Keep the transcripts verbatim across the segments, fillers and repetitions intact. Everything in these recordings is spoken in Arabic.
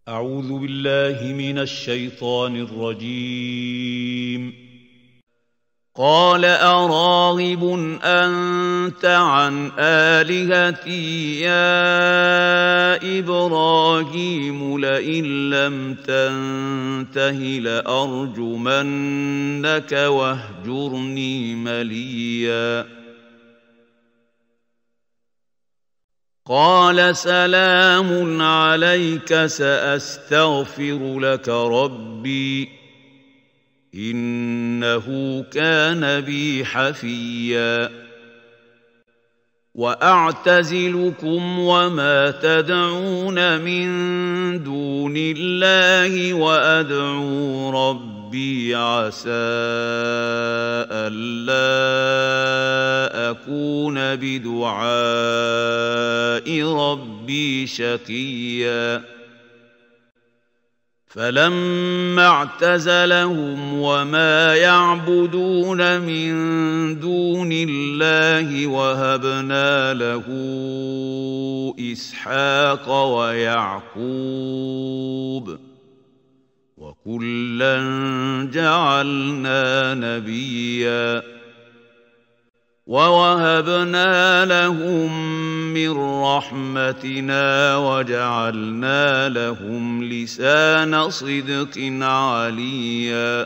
أعوذ بالله من الشيطان الرجيم. قال أراغب أنت عن آلهتي يا إبراهيم لئن لم تنته لأرجمنك واهجرني مليا قال سلام عليك سأستغفر لك ربي إنه كان بي حفيا وأعتزلكم وما تدعون من دون الله وأدعو ربي عسى ألا أكون بدعاء ربي شقيا فلما اعتزلهم وما يعبدون من دون الله وهبنا له إسحاق ويعقوب وكلا جعلنا نبيا ووهبنا لهم من رحمتنا وجعلنا لهم لسان صدق عليا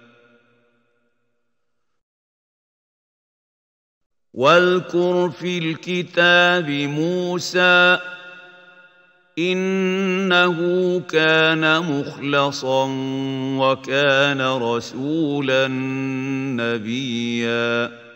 واذكر في الكتاب موسى إنه كان مخلصا وكان رسولا نبيا